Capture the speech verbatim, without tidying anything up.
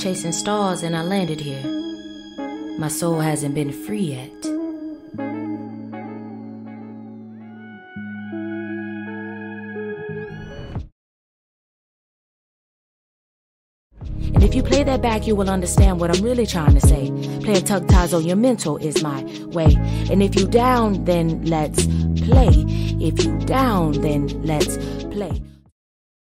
chasing stars and I landed here. My soul hasn't been free yet. And if you play that back, you will understand what I'm really trying to say. Play a tug ties on your mental is my way. And if you down, then let's play. If you down, then let's play.